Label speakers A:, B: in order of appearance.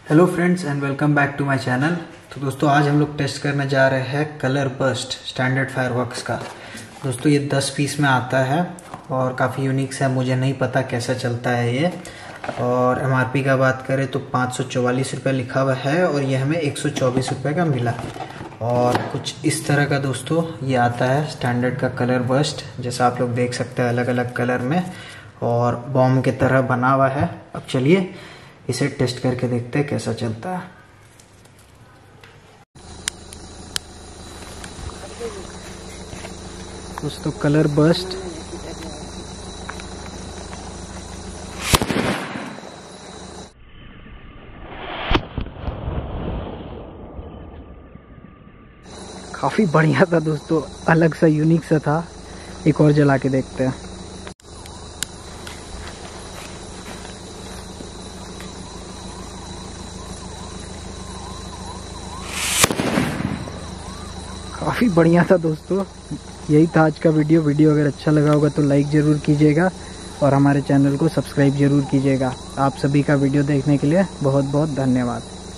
A: Hello friends and welcome back to my channel. तो दोस्तों आज हम लोग टेस्ट करने जा रहे हैं कलर बर्स्ट स्टैंडर्ड फायरवर्क्स का। दोस्तों ये 10 पीस में आता है और काफ़ी यूनिक है, मुझे नहीं पता कैसा चलता है ये। और MRP का बात करें तो 544 रुपये लिखा हुआ है और ये हमें 124 रुपये का मिला। और कुछ इस तरह का दोस्तों ये आता है स्टैंडर्ड का कलर बर्स्ट, जैसा आप लोग देख सकते हैं अलग अलग कलर में और बॉम्ब की तरह बना हुआ है। अब चलिए इसे टेस्ट करके देखते हैं कैसा चलता है। दोस्तों कलर बर्स्ट काफी बढ़िया था दोस्तों, अलग सा यूनिक सा था। एक और जला के देखते हैं। काफ़ी बढ़िया था दोस्तों। यही था आज का वीडियो अगर अच्छा लगा होगा तो लाइक ज़रूर कीजिएगा और हमारे चैनल को सब्सक्राइब ज़रूर कीजिएगा। आप सभी का वीडियो देखने के लिए बहुत बहुत धन्यवाद।